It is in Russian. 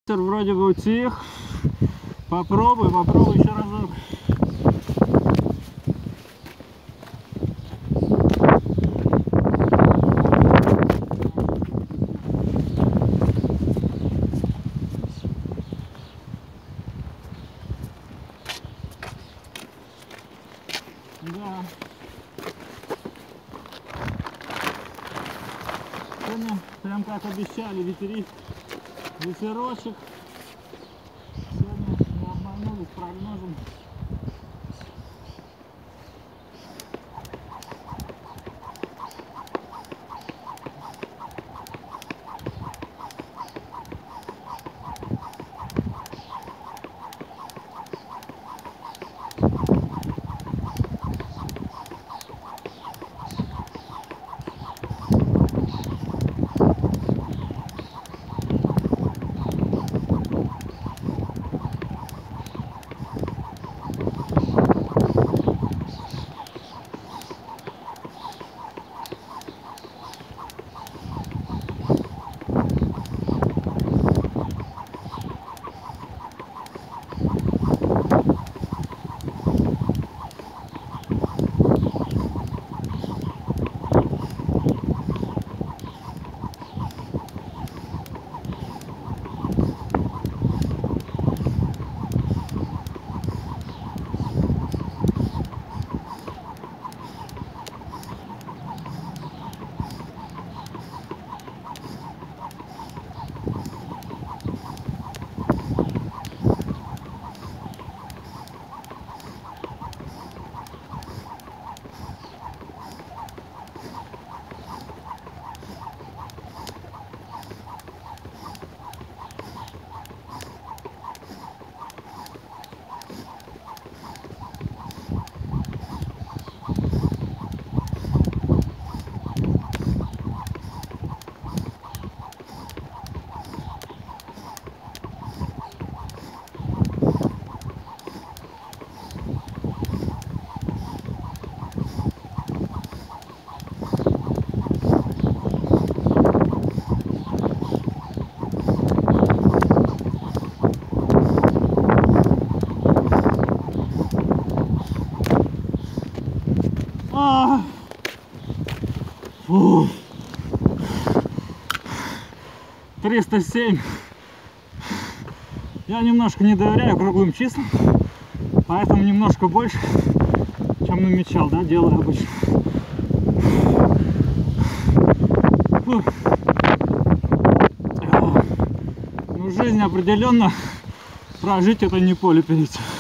Вроде бы утих. Попробуй еще разок. Да. Сегодня, прям как обещали, ветерочек. Сегодня не обманули с прогнозом. Фу. 307. Я немножко не доверяю круглым числам, поэтому немножко больше, чем намечал, да, делаю обычно. Фу. Ну, жизнь определенно прожить — это не поле перейти.